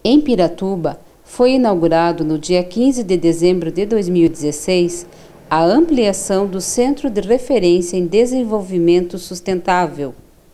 Em Piratuba, foi inaugurado no dia 15 de dezembro de 2016 a ampliação do Centro de Referência em Desenvolvimento Sustentável.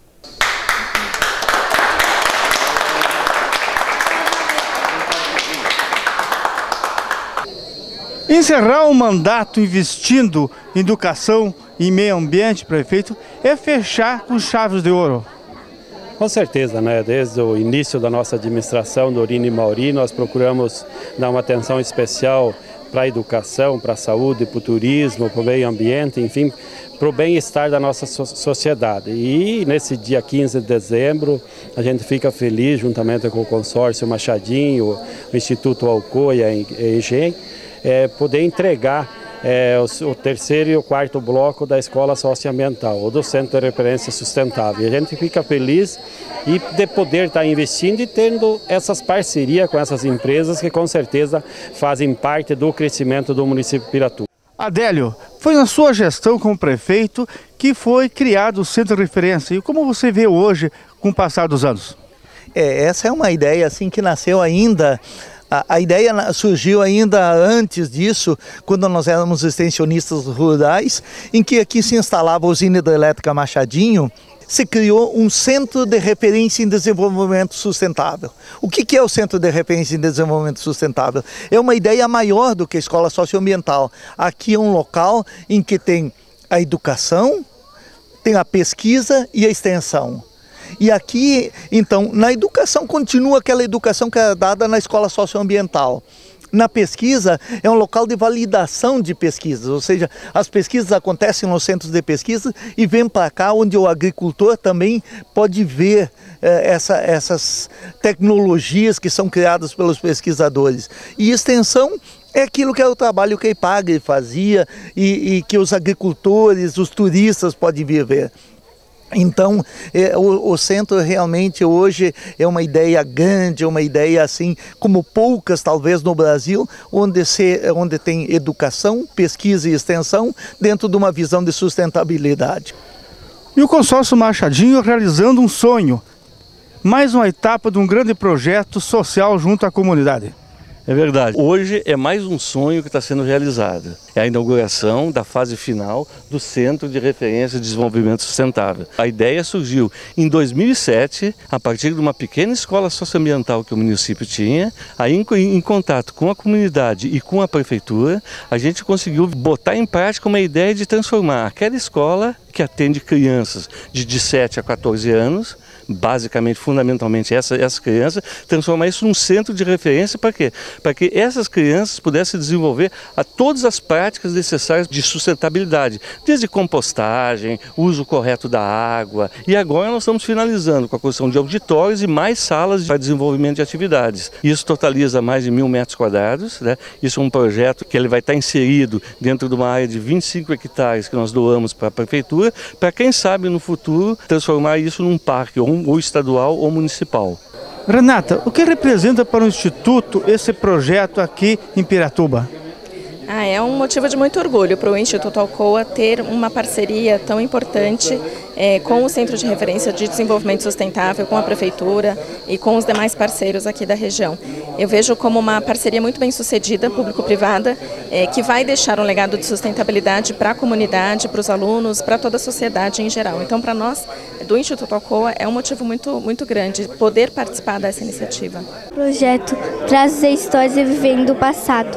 Encerrar o mandato investindo em educação e meio ambiente, prefeito, é fechar com chaves de ouro. Com certeza, né? Desde o início da nossa administração, Dorina e Mauri, nós procuramos dar uma atenção especial para a educação, para a saúde, para o turismo, para o meio ambiente, enfim, para o bem-estar da nossa sociedade. E nesse dia 15 de dezembro, a gente fica feliz, juntamente com o consórcio Machadinho, o Instituto Alcoia e EGEM, poder entregar o terceiro e o quarto bloco da Escola Socioambiental, ou do Centro de Referência Sustentável. E a gente fica feliz de poder estar investindo e tendo essas parcerias com essas empresas que com certeza fazem parte do crescimento do município de Piratuba. Adélio, foi na sua gestão como prefeito que foi criado o Centro de Referência. E como você vê hoje com o passar dos anos? Essa é uma ideia assim que nasceu ainda. A ideia surgiu ainda antes disso, quando nós éramos extensionistas rurais, em que aqui se instalava a usina hidrelétrica Machadinho, se criou um Centro de Referência em Desenvolvimento Sustentável. O que é o Centro de Referência em Desenvolvimento Sustentável? É uma ideia maior do que a escola socioambiental. Aqui é um local em que tem a educação, tem a pesquisa e a extensão. E aqui, então, na educação continua aquela educação que é dada na escola socioambiental. Na pesquisa, é um local de validação de pesquisas, ou seja, as pesquisas acontecem nos centros de pesquisa e vêm para cá, onde o agricultor também pode ver essas tecnologias que são criadas pelos pesquisadores. E extensão é aquilo que é o trabalho que a IPAGRE fazia e que os agricultores, os turistas podem vir ver. Então, o centro realmente hoje é uma ideia grande, é uma ideia assim, como poucas talvez no Brasil, onde tem educação, pesquisa e extensão dentro de uma visão de sustentabilidade. E o consórcio Machadinho realizando um sonho, mais uma etapa de um grande projeto social junto à comunidade. É verdade. Hoje é mais um sonho que está sendo realizado. É a inauguração da fase final do Centro de Referência de Desenvolvimento Sustentável. A ideia surgiu em 2007, a partir de uma pequena escola socioambiental que o município tinha. Aí, em contato com a comunidade e com a prefeitura, a gente conseguiu botar em prática uma ideia de transformar aquela escola que atende crianças de 7 a 14 anos, basicamente, fundamentalmente essas crianças, transformar isso num centro de referência para quê? Para que essas crianças pudessem desenvolver todas as práticas necessárias de sustentabilidade, desde compostagem, uso correto da água, e agora nós estamos finalizando com a construção de auditórios e mais salas para desenvolvimento de atividades. Isso totaliza mais de 1.000 metros quadrados, né? Isso é um projeto que ele vai estar inserido dentro de uma área de 25 hectares que nós doamos para a prefeitura, para quem sabe no futuro transformar isso num parque, ou estadual ou municipal. Renata, o que representa para o Instituto esse projeto aqui em Piratuba? É um motivo de muito orgulho para o Instituto Alcoa ter uma parceria tão importante com o Centro de Referência de Desenvolvimento Sustentável, com a Prefeitura e com os demais parceiros aqui da região. Eu vejo como uma parceria muito bem sucedida, público-privada, que vai deixar um legado de sustentabilidade para a comunidade, para os alunos, para toda a sociedade em geral. Então, para nós, do Instituto Alcoa, é um motivo muito grande poder participar dessa iniciativa. O projeto traz as histórias e vivendo do passado,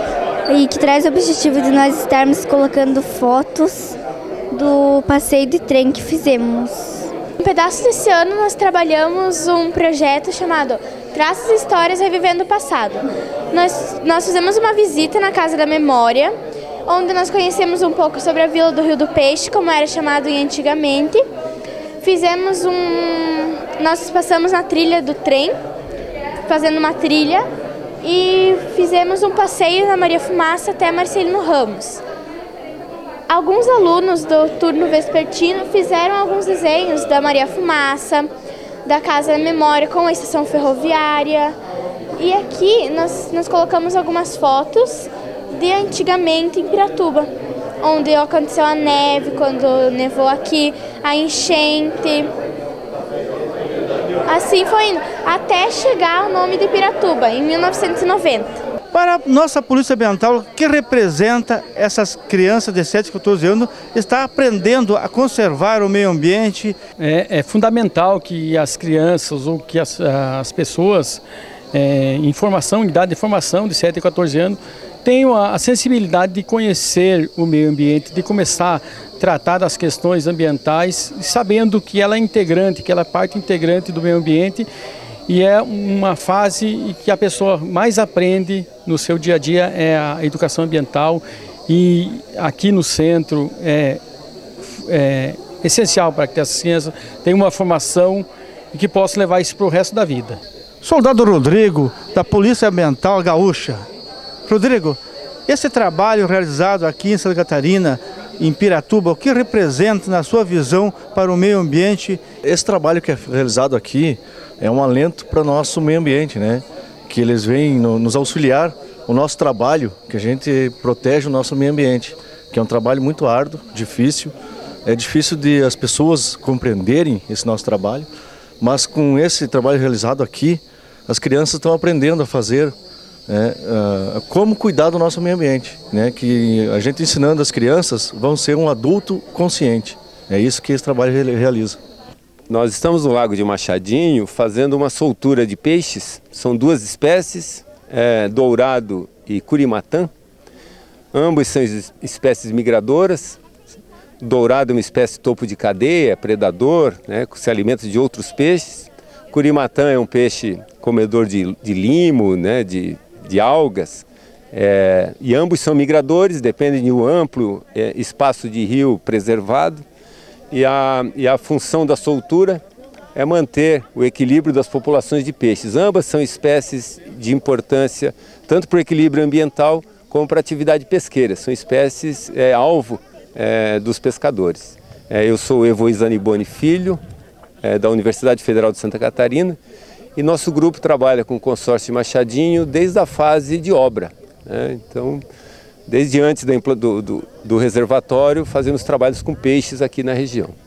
e que traz o objetivo de nós estarmos colocando fotos do passeio de trem que fizemos. Um pedaço desse ano nós trabalhamos um projeto chamado Traços e Histórias Revivendo o Passado. Nós fizemos uma visita na Casa da Memória, onde nós conhecemos um pouco sobre a Vila do Rio do Peixe, como era chamado antigamente. Nós passamos na trilha do trem, fazendo uma trilha, e fizemos um passeio na Maria Fumaça até Marcelino Ramos. Alguns alunos do turno vespertino fizeram alguns desenhos da Maria Fumaça, da Casa da Memória com a estação ferroviária. E aqui nós colocamos algumas fotos de antigamente em Piratuba, onde aconteceu a neve, quando nevou aqui, a enchente. Assim foi indo, até chegar ao nome de Piratuba, em 1990. Para a nossa Polícia Ambiental, o que representa essas crianças de 7 a 14 anos estar aprendendo a conservar o meio ambiente? É fundamental que as crianças ou que as pessoas em idade de formação de 7 a 14 anos tenham a sensibilidade de conhecer o meio ambiente, de começar a tratar das questões ambientais, sabendo que ela é integrante, que ela é parte integrante do meio ambiente. E é uma fase que a pessoa mais aprende no seu dia a dia, é a educação ambiental. E aqui no centro é essencial para que essas crianças tenham uma formação e que possam levar isso para o resto da vida. Soldado Rodrigo, da Polícia Ambiental Gaúcha. Rodrigo, esse trabalho realizado aqui em Santa Catarina, em Piratuba, o que representa na sua visão para o meio ambiente? Esse trabalho que é realizado aqui é um alento para o nosso meio ambiente, né? Que eles vêm nos auxiliar o nosso trabalho, que a gente protege o nosso meio ambiente, que é um trabalho muito árduo, difícil. É difícil de as pessoas compreenderem esse nosso trabalho, mas com esse trabalho realizado aqui, as crianças estão aprendendo a fazer como cuidar do nosso meio ambiente, né? Que a gente ensinando as crianças vão ser um adulto consciente. É isso que esse trabalho realiza. Nós estamos no Lago de Machadinho fazendo uma soltura de peixes. São duas espécies, dourado e curimatã. Ambos são espécies migradoras. Dourado é uma espécie de topo de cadeia, predador, né, que se alimenta de outros peixes. Curimatã é um peixe comedor de limo, né, de algas. E ambos são migradores, dependem de um amplo espaço de rio preservado. E a função da soltura é manter o equilíbrio das populações de peixes. Ambas são espécies de importância tanto para o equilíbrio ambiental como para a atividade pesqueira. São espécies alvo dos pescadores. Eu sou o Evo Zaniboni Filho, da Universidade Federal de Santa Catarina, e nosso grupo trabalha com o consórcio de Machadinho desde a fase de obra, né? Então, desde antes do reservatório, fazemos trabalhos com peixes aqui na região.